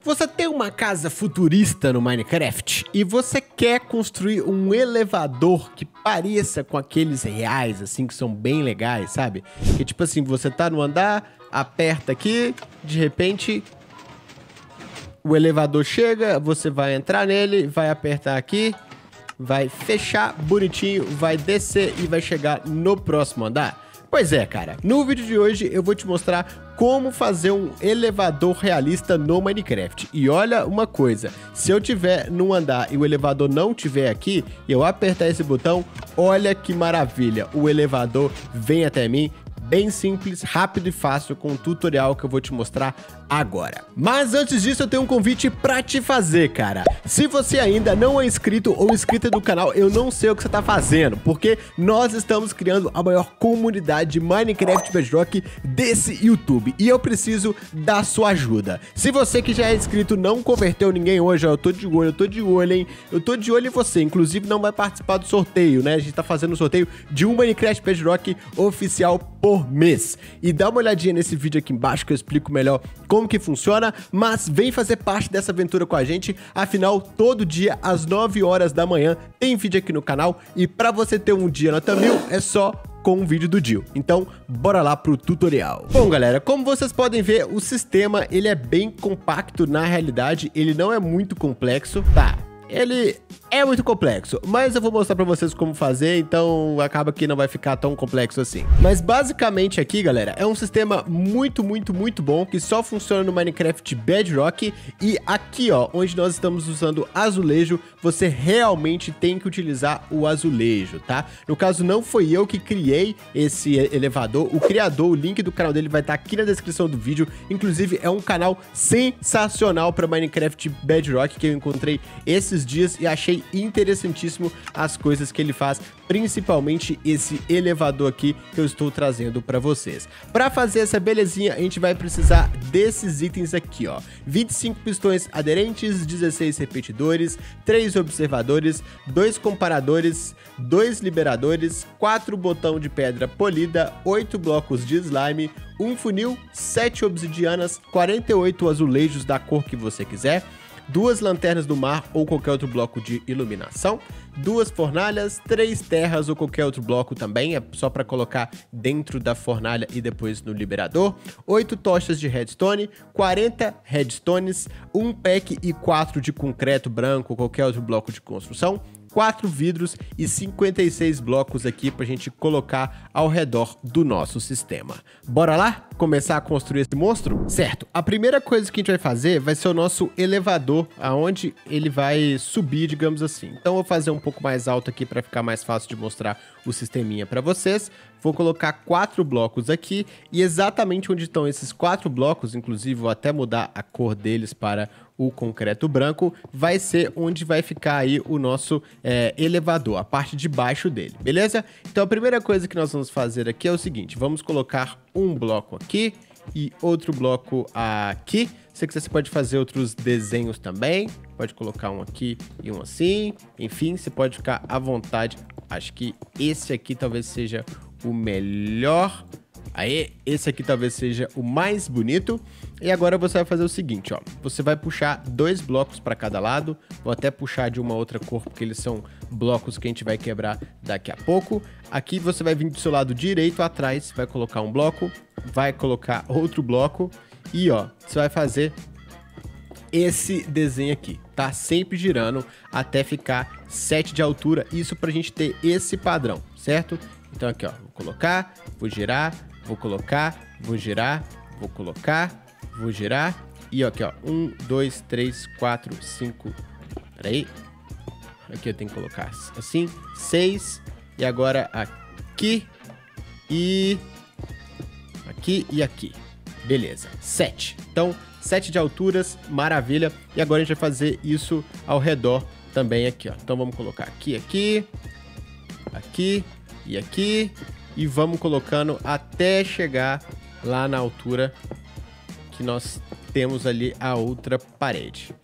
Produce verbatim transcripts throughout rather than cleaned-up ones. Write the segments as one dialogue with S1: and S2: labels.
S1: Você tem uma casa futurista no Minecraft e você quer construir um elevador que pareça com aqueles reais, assim, que são bem legais, sabe? Que tipo assim, você tá no andar, aperta aqui, de repente o elevador chega, você vai entrar nele, vai apertar aqui, vai fechar bonitinho, vai descer e vai chegar no próximo andar. Pois é, cara, no vídeo de hoje eu vou te mostrar como fazer um elevador realista no Minecraft. E olha uma coisa, se eu tiver num andar e o elevador não tiver aqui, eu apertar esse botão, olha que maravilha, o elevador vem até mim. Bem simples, rápido e fácil, com um tutorial que eu vou te mostrar agora. Mas antes disso, eu tenho um convite pra te fazer, cara. Se você ainda não é inscrito ou inscrita do canal, eu não sei o que você tá fazendo, porque nós estamos criando a maior comunidade de Minecraft Bedrock desse YouTube, e eu preciso da sua ajuda. Se você que já é inscrito não converteu ninguém hoje, ó, eu tô de olho, eu tô de olho, hein? Eu tô de olho em você, inclusive não vai participar do sorteio, né? A gente tá fazendo um sorteio de um Minecraft Bedrock oficial por mês. E dá uma olhadinha nesse vídeo aqui embaixo que eu explico melhor como que funciona, mas vem fazer parte dessa aventura com a gente, afinal, todo dia às nove horas da manhã tem vídeo aqui no canal, e pra você ter um dia nota mil, é só com um vídeo do Dio. Então, bora lá pro tutorial. Bom, galera, como vocês podem ver, o sistema, ele é bem compacto na realidade, ele não é muito complexo, tá? Ele é muito complexo, mas eu vou mostrar pra vocês como fazer, então acaba que não vai ficar tão complexo assim. Mas basicamente aqui, galera, é um sistema muito, muito, muito bom, que só funciona no Minecraft Bedrock. E aqui, ó, onde nós estamos usando azulejo, você realmente tem que utilizar o azulejo, tá? No caso, não foi eu que criei esse elevador, o criador, o link do canal dele vai estar aqui na descrição do vídeo. Inclusive, é um canal sensacional para Minecraft Bedrock que eu encontrei esses dias e achei interessantíssimo as coisas que ele faz, principalmente esse elevador aqui que eu estou trazendo para vocês. Para fazer essa belezinha, a gente vai precisar desses itens aqui, ó: vinte e cinco pistões aderentes, dezesseis repetidores, três observadores, dois comparadores, dois liberadores, quatro botão de pedra polida, oito blocos de slime, um funil, sete obsidianas, quarenta e oito azulejos da cor que você quiser, duas lanternas do mar ou qualquer outro bloco de iluminação, duas fornalhas, três terras ou qualquer outro bloco também, é só para colocar dentro da fornalha e depois no liberador, oito tochas de redstone, quarenta redstones, um pack e quatro de concreto branco ou qualquer outro bloco de construção, quatro vidros e cinquenta e seis blocos aqui pra gente colocar ao redor do nosso sistema. Bora lá começar a construir esse monstro? Certo, a primeira coisa que a gente vai fazer vai ser o nosso elevador, aonde ele vai subir, digamos assim. Então eu vou fazer um pouco mais alto aqui para ficar mais fácil de mostrar o sisteminha para vocês. Vou colocar quatro blocos aqui, e exatamente onde estão esses quatro blocos, inclusive vou até mudar a cor deles para o concreto branco, vai ser onde vai ficar aí o nosso é, elevador, a parte de baixo dele, beleza? Então a primeira coisa que nós vamos fazer aqui é o seguinte: vamos colocar um bloco aqui e outro bloco aqui. Se quiser, você pode fazer outros desenhos também, pode colocar um aqui e um assim, enfim, você pode ficar à vontade. Acho que esse aqui talvez seja o melhor. Aí, esse aqui talvez seja o mais bonito. E agora você vai fazer o seguinte, ó: você vai puxar dois blocos para cada lado. Vou até puxar de uma outra cor, porque eles são blocos que a gente vai quebrar daqui a pouco. Aqui você vai vir do seu lado direito atrás, vai colocar um bloco, vai colocar outro bloco, e ó, você vai fazer esse desenho aqui, tá? Sempre girando até ficar sete de altura, isso pra gente ter esse padrão, certo? Então aqui, ó, vou colocar, vou girar, vou colocar, vou girar, vou colocar, vou girar, e ó, aqui, ó, um, dois, três, quatro, cinco, peraí, aqui eu tenho que colocar assim, seis, e agora aqui, e aqui e aqui, beleza, sete. Então, sete de alturas, maravilha, e agora a gente vai fazer isso ao redor também aqui, ó. Então vamos colocar aqui, aqui, aqui e aqui, e vamos colocando até chegar lá na altura que nós temos ali a outra parede.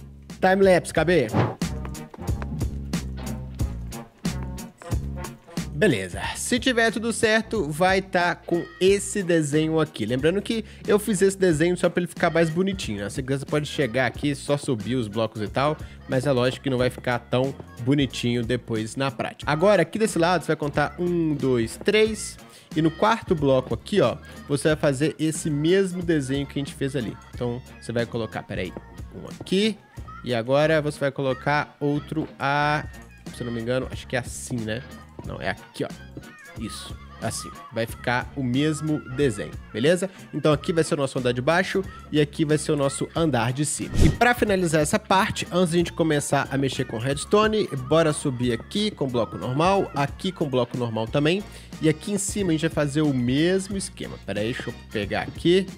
S1: Timelapse, K B. Beleza, se tiver tudo certo, vai estar tá com esse desenho aqui. Lembrando que eu fiz esse desenho só para ele ficar mais bonitinho, né? Você pode chegar aqui, só subir os blocos e tal, mas é lógico que não vai ficar tão bonitinho depois na prática. Agora, aqui desse lado, você vai contar um, dois, três... E no quarto bloco aqui, ó, você vai fazer esse mesmo desenho que a gente fez ali. Então, você vai colocar, peraí, um aqui. E agora você vai colocar outro a... Se eu não me engano, acho que é assim, né? Não, é aqui, ó. Isso, assim. Vai ficar o mesmo desenho, beleza? Então aqui vai ser o nosso andar de baixo e aqui vai ser o nosso andar de cima. E para finalizar essa parte, antes de a gente começar a mexer com redstone, bora subir aqui com bloco normal, aqui com bloco normal também. E aqui em cima a gente vai fazer o mesmo esquema. Pera aí, deixa eu pegar aqui.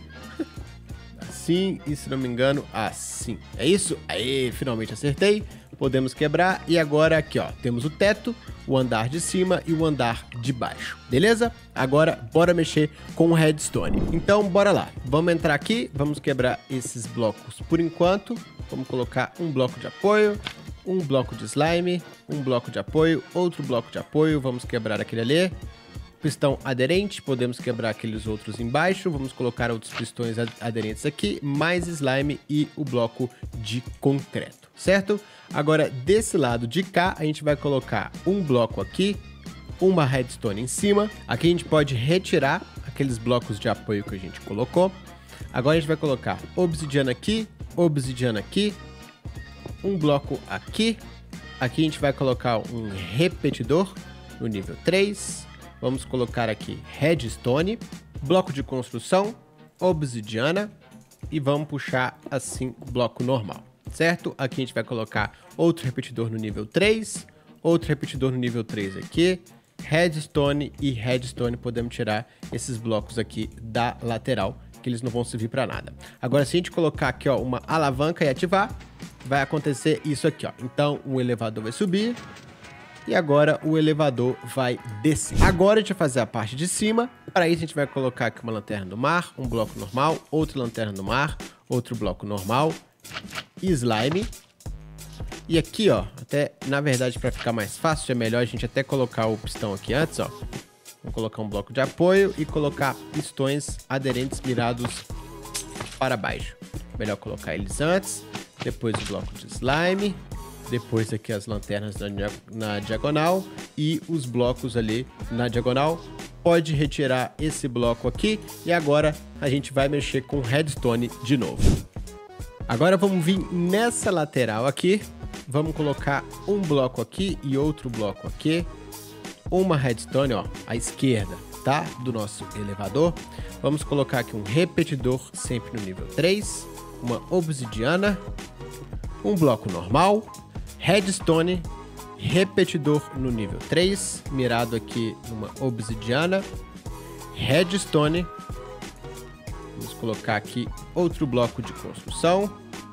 S1: Assim, e se não me engano, assim. É isso? Aê, finalmente acertei. Podemos quebrar. E agora aqui, ó, temos o teto, o andar de cima e o andar de baixo. Beleza? Agora, bora mexer com o redstone. Então, bora lá. Vamos entrar aqui, vamos quebrar esses blocos por enquanto. Vamos colocar um bloco de apoio, um bloco de slime, um bloco de apoio, outro bloco de apoio. Vamos quebrar aquele ali. Pistão aderente, podemos quebrar aqueles outros embaixo, vamos colocar outros pistões aderentes aqui, mais slime e o bloco de concreto, certo? Agora, desse lado de cá, a gente vai colocar um bloco aqui, uma redstone em cima. Aqui a gente pode retirar aqueles blocos de apoio que a gente colocou. Agora a gente vai colocar obsidiana aqui, obsidiana aqui, um bloco aqui. Aqui a gente vai colocar um repetidor no nível três. Vamos colocar aqui redstone, bloco de construção, obsidiana e vamos puxar assim bloco normal, certo? Aqui a gente vai colocar outro repetidor no nível três, outro repetidor no nível três aqui, redstone e redstone. Podemos tirar esses blocos aqui da lateral, que eles não vão servir para nada. Agora, se a gente colocar aqui, ó, uma alavanca e ativar, vai acontecer isso aqui, ó. Então, o elevador vai subir. E agora o elevador vai descer. Agora a gente vai fazer a parte de cima. Para isso a gente vai colocar aqui uma lanterna do mar, um bloco normal, outra lanterna do mar, outro bloco normal, slime. E aqui, ó, até na verdade para ficar mais fácil, é melhor a gente até colocar o pistão aqui antes, ó. Vamos colocar um bloco de apoio e colocar pistões aderentes mirados para baixo. Melhor colocar eles antes, depois o bloco de slime. Depois aqui as lanternas na, na diagonal e os blocos ali na diagonal. Pode retirar esse bloco aqui e agora a gente vai mexer com redstone de novo. Agora vamos vir nessa lateral aqui. Vamos colocar um bloco aqui e outro bloco aqui. Uma redstone, ó, à esquerda, tá? Do nosso elevador. Vamos colocar aqui um repetidor sempre no nível três. Uma obsidiana. Um bloco normal. Redstone, repetidor no nível três, mirado aqui numa obsidiana, redstone, vamos colocar aqui outro bloco de construção,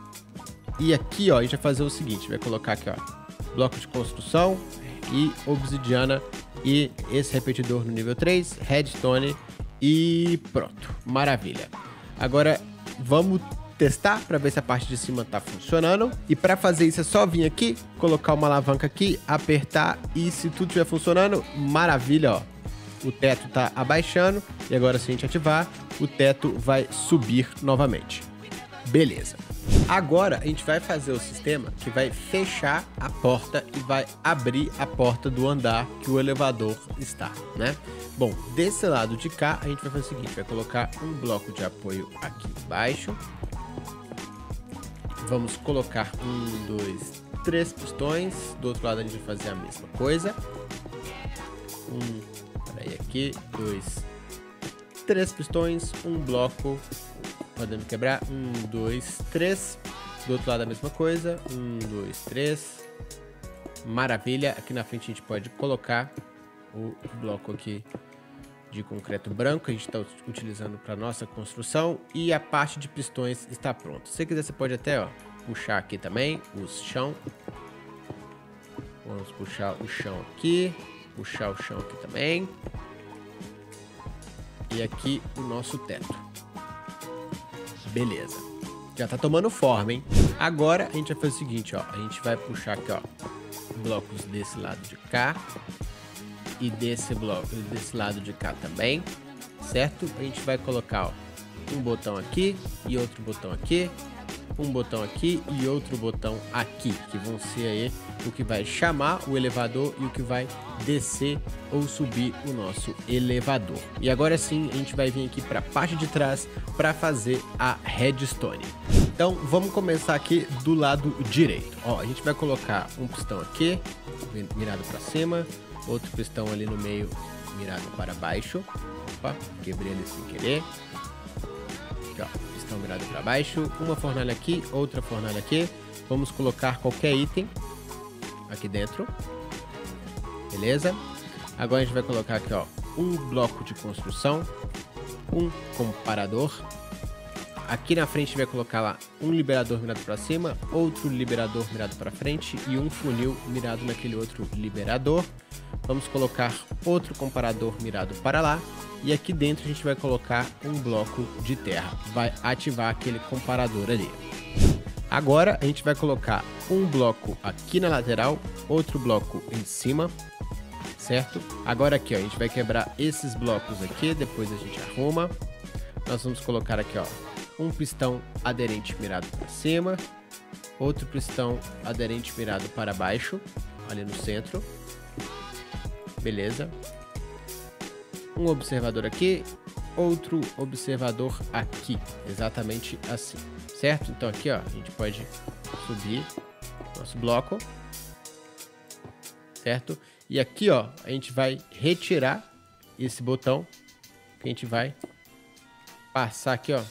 S1: e aqui, ó, a gente vai fazer o seguinte, vai colocar aqui, ó, bloco de construção e obsidiana, e esse repetidor no nível três, redstone, e pronto, maravilha. Agora, vamos testar para ver se a parte de cima tá funcionando. E para fazer isso é só vir aqui, colocar uma alavanca aqui, apertar e se tudo estiver funcionando, maravilha, ó. O teto tá abaixando e agora se a gente ativar, o teto vai subir novamente. Beleza. Agora a gente vai fazer o sistema que vai fechar a porta e vai abrir a porta do andar que o elevador está, né? Bom, desse lado de cá a gente vai fazer o seguinte, vai colocar um bloco de apoio aqui embaixo. Vamos colocar um, dois, três pistões. Do outro lado a gente vai fazer a mesma coisa. Um, peraí, aqui, dois, três pistões, um bloco. Podemos quebrar. Um, dois, três. Do outro lado a mesma coisa. Um, dois, três. Maravilha. Aqui na frente a gente pode colocar o bloco aqui de concreto branco que a gente está utilizando para nossa construção, e a parte de pistões está pronta. Se você quiser, você pode até, ó, puxar aqui também o chão. Vamos puxar o chão aqui, puxar o chão aqui também, e aqui o nosso teto. Beleza, já tá tomando forma, hein? Agora a gente vai fazer o seguinte, ó, a gente vai puxar aqui, ó, blocos desse lado de cá. e desse bloco, desse lado de cá também, certo? A gente vai colocar, ó, um botão aqui e outro botão aqui, um botão aqui e outro botão aqui, que vão ser aí o que vai chamar o elevador e o que vai descer ou subir o nosso elevador. E agora sim, a gente vai vir aqui para a parte de trás para fazer a redstone. Então, vamos começar aqui do lado direito. Ó, a gente vai colocar um pistão aqui, mirado para cima, outro pistão ali no meio, mirado para baixo. Opa, quebrei ele sem querer. Aqui, ó, pistão mirado para baixo, uma fornalha aqui, outra fornalha aqui. Vamos colocar qualquer item aqui dentro, beleza? Agora a gente vai colocar aqui, ó, um bloco de construção, um comparador. Aqui na frente vai colocar lá um liberador mirado para cima, outro liberador mirado para frente e um funil mirado naquele outro liberador. Vamos colocar outro comparador mirado para lá. E aqui dentro a gente vai colocar um bloco de terra. Vai ativar aquele comparador ali. Agora a gente vai colocar um bloco aqui na lateral, outro bloco em cima, certo? Agora aqui, ó, a gente vai quebrar esses blocos aqui, depois a gente arruma. Nós vamos colocar aqui, ó, um pistão aderente mirado para cima, outro pistão aderente mirado para baixo, ali no centro. Beleza. Um observador aqui, outro observador aqui, exatamente assim, certo? Então aqui, ó, a gente pode subir nosso bloco, certo? E aqui, ó, a gente vai retirar esse botão, que a gente vai passar aqui, ó,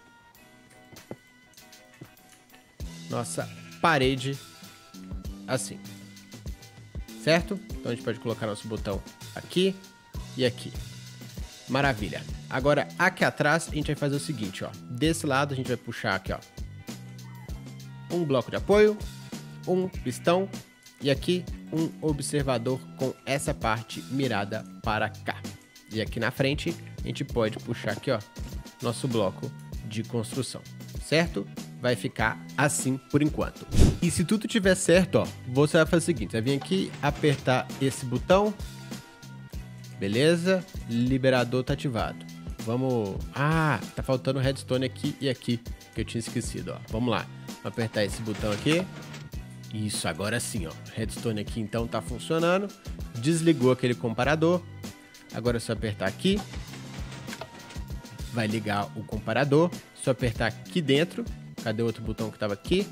S1: nossa parede assim, certo? Então a gente pode colocar nosso botão aqui e aqui. Maravilha. Agora aqui atrás a gente vai fazer o seguinte, ó. Desse lado a gente vai puxar aqui, ó, um bloco de apoio, um pistão e aqui um observador com essa parte mirada para cá. E aqui na frente a gente pode puxar aqui, ó, nosso bloco de construção, certo? Vai ficar assim por enquanto. E se tudo tiver certo, ó, você vai fazer o seguinte, vai vir aqui, apertar esse botão, beleza? Liberador tá ativado. Vamos... Ah, tá faltando redstone aqui e aqui, que eu tinha esquecido, ó. Vamos lá, vou apertar esse botão aqui. Isso, agora sim, ó, redstone aqui então tá funcionando. Desligou aquele comparador. Agora é só apertar aqui, vai ligar o comparador. Só apertar aqui dentro. Cadê o outro botão que tava aqui?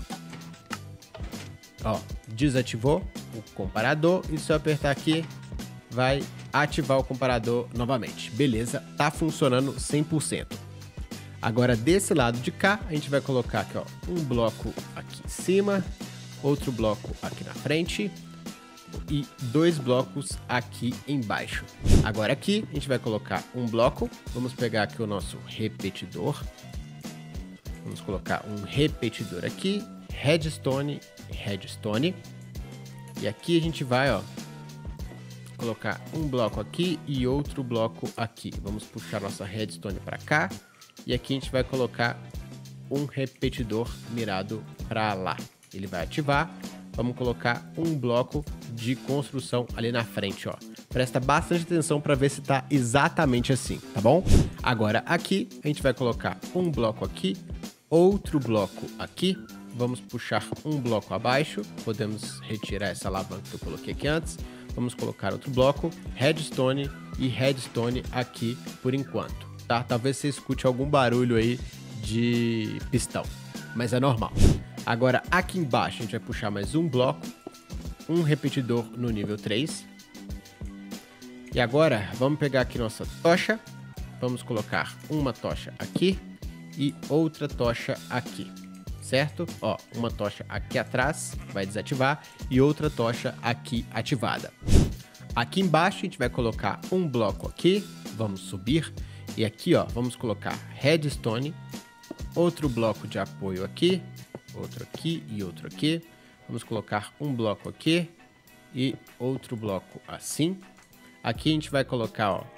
S1: Ó, desativou o comparador e só apertar aqui vai ativar o comparador novamente. Beleza, tá funcionando cem por cento. Agora desse lado de cá, a gente vai colocar aqui, ó, um bloco aqui em cima, outro bloco aqui na frente e dois blocos aqui embaixo. Agora aqui a gente vai colocar um bloco, vamos pegar aqui o nosso repetidor. Vamos colocar um repetidor aqui, redstone, redstone. E aqui a gente vai, ó, colocar um bloco aqui e outro bloco aqui. Vamos puxar nossa redstone para cá. E aqui a gente vai colocar um repetidor mirado para lá. Ele vai ativar. Vamos colocar um bloco de construção ali na frente, ó. Presta bastante atenção para ver se tá exatamente assim, tá bom? Agora aqui a gente vai colocar um bloco aqui, outro bloco aqui. Vamos puxar um bloco abaixo. Podemos retirar essa alavanca que eu coloquei aqui antes. Vamos colocar outro bloco, redstone e redstone aqui por enquanto, tá? Talvez você escute algum barulho aí de pistão, mas é normal. Agora aqui embaixo a gente vai puxar mais um bloco, um repetidor no nível três. E agora vamos pegar aqui nossa tocha, vamos colocar uma tocha aqui e outra tocha aqui, certo? Ó, uma tocha aqui atrás vai desativar e outra tocha aqui ativada. Aqui embaixo a gente vai colocar um bloco aqui, vamos subir e aqui, ó, vamos colocar redstone, outro bloco de apoio aqui, outro aqui e outro aqui. Vamos colocar um bloco aqui e outro bloco assim. Aqui a gente vai colocar, ó,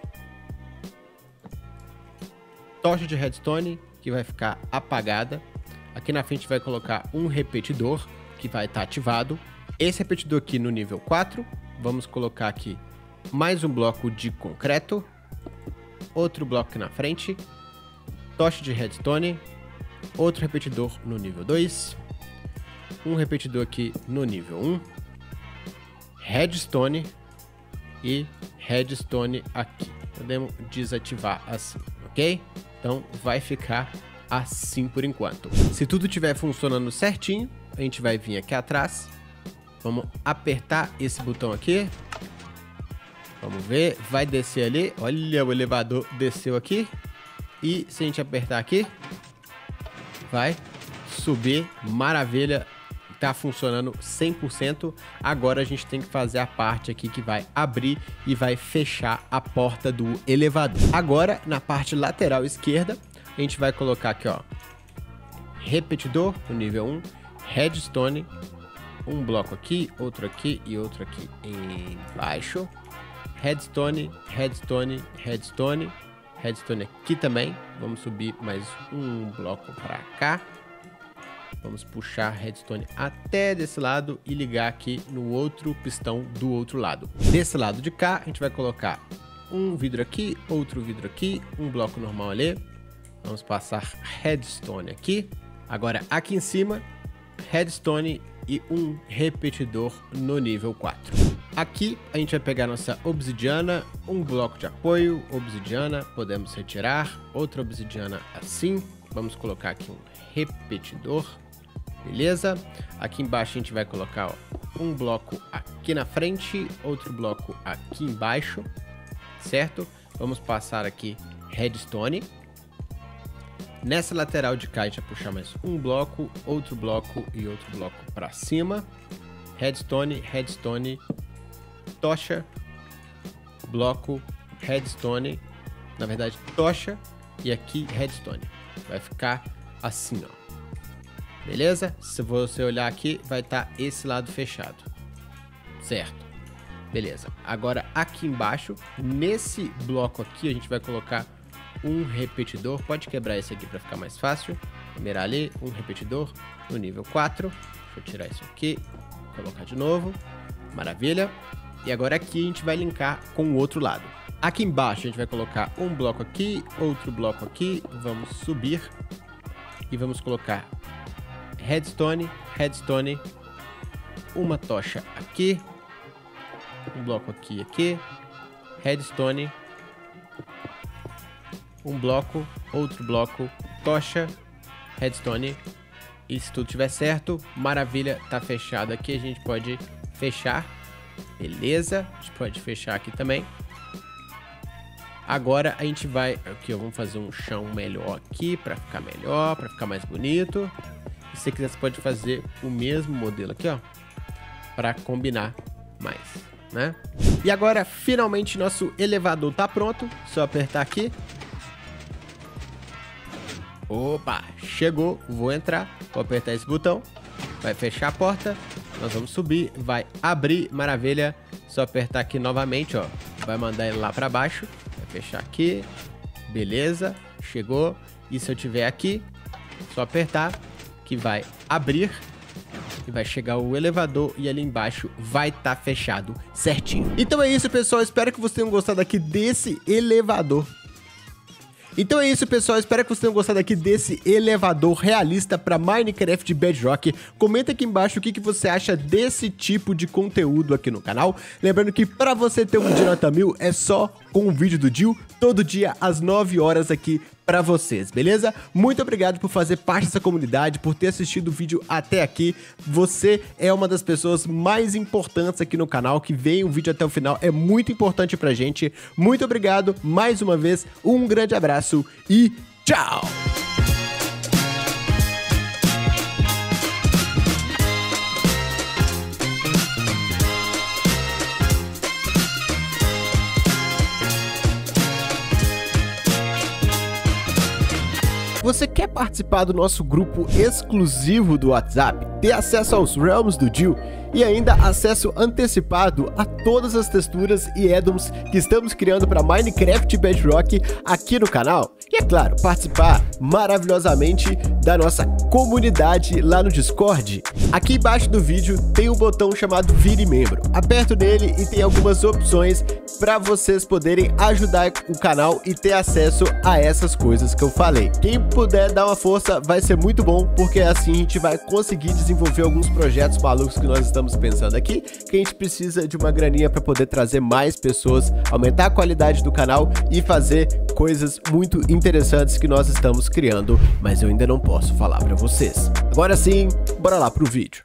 S1: tocha de redstone que vai ficar apagada. Aqui na frente vai colocar um repetidor que vai estar ativado. Esse repetidor aqui no nível quatro. Vamos colocar aqui mais um bloco de concreto, outro bloco aqui na frente, tocha de redstone, outro repetidor no nível dois, um repetidor aqui no nível um, redstone e redstone aqui. Podemos desativar assim, ok? Então vai ficar assim por enquanto. Se tudo estiver funcionando certinho, a gente vai vir aqui atrás, vamos apertar esse botão aqui, vamos ver, vai descer ali, olha, o elevador desceu aqui, e se a gente apertar aqui, vai subir, maravilha, tá funcionando cem por cento. Agora a gente tem que fazer a parte aqui que vai abrir e vai fechar a porta do elevador. Agora, na parte lateral esquerda, a gente vai colocar aqui, ó, repetidor no nível um, redstone, um bloco aqui, outro aqui e outro aqui embaixo, redstone, redstone, redstone, redstone aqui também. Vamos subir mais um bloco para cá. Vamos puxar redstone até desse lado e ligar aqui no outro pistão do outro lado. Desse lado de cá, a gente vai colocar um vidro aqui, outro vidro aqui, um bloco normal ali. Vamos passar redstone aqui. Agora aqui em cima, redstone e um repetidor no nível quatro. Aqui a gente vai pegar nossa obsidiana, um bloco de apoio, obsidiana, podemos retirar, outra obsidiana assim. Vamos colocar aqui um repetidor, beleza? Aqui embaixo a gente vai colocar, ó, um bloco aqui na frente, outro bloco aqui embaixo, certo? Vamos passar aqui redstone. Nessa lateral de cá a gente vai puxar mais um bloco, outro bloco e outro bloco para cima. Redstone, redstone, tocha, bloco, redstone, na verdade tocha e aqui redstone. Vai ficar assim, ó. Beleza? Se você olhar aqui, vai estar tá esse lado fechado. Certo. Beleza. Agora aqui embaixo, nesse bloco aqui, a gente vai colocar um repetidor. Pode quebrar esse aqui para ficar mais fácil. Mirar ali, um repetidor no nível quatro. Deixa eu tirar isso aqui, colocar de novo. Maravilha. E agora aqui a gente vai linkar com o outro lado. Aqui embaixo a gente vai colocar um bloco aqui, outro bloco aqui. Vamos subir e vamos colocar redstone, redstone, uma tocha aqui, um bloco aqui, aqui, redstone, um bloco, outro bloco, tocha, redstone. E se tudo estiver certo, maravilha, tá fechado aqui. A gente pode fechar, beleza? A gente pode fechar aqui também. Agora a gente vai aqui, ó, vamos fazer um chão melhor aqui para ficar melhor, para ficar mais bonito. E se você quiser, você pode fazer o mesmo modelo aqui, ó, para combinar mais, né? E agora, finalmente, nosso elevador tá pronto. Só apertar aqui. Opa, chegou. Vou entrar. Vou apertar esse botão. Vai fechar a porta. Nós vamos subir. Vai abrir. Maravilha. Só apertar aqui novamente, ó. Vai mandar ele lá para baixo. Vai fechar aqui. Beleza. Chegou. E se eu tiver aqui, só apertar que vai abrir e vai chegar o elevador e ali embaixo vai estar tá fechado certinho. Então é isso, pessoal. Espero que vocês tenham gostado aqui desse elevador. Então é isso, pessoal, espero que vocês tenham gostado aqui desse elevador realista para Minecraft Bedrock. Comenta aqui embaixo o que, que você acha desse tipo de conteúdo aqui no canal. Lembrando que para você ter um dia nota mil é só com o vídeo do Jill, todo dia às nove horas aqui para vocês, beleza? Muito obrigado por fazer parte dessa comunidade, por ter assistido o vídeo até aqui. Você é uma das pessoas mais importantes aqui no canal, que veio o vídeo até o final, é muito importante pra gente. Muito obrigado, mais uma vez, um grande abraço e tchau! Você quer participar do nosso grupo exclusivo do WhatsApp, ter acesso aos realms do Jill e ainda acesso antecipado a todas as texturas e addons que estamos criando para Minecraft Bedrock aqui no canal? E é claro, participar maravilhosamente da nossa comunidade lá no Discord. Aqui embaixo do vídeo tem um botão chamado Vire Membro. aperto nele e tem algumas opções para vocês poderem ajudar o canal e ter acesso a essas coisas que eu falei. Quem puder dar uma força vai ser muito bom, porque assim a gente vai conseguir desenvolver alguns projetos malucos que nós estamos pensando aqui, que a gente precisa de uma graninha para poder trazer mais pessoas, aumentar a qualidade do canal e fazer coisas muito interessantes que nós estamos criando, mas eu ainda não posso falar para vocês. Agora sim, bora lá pro vídeo.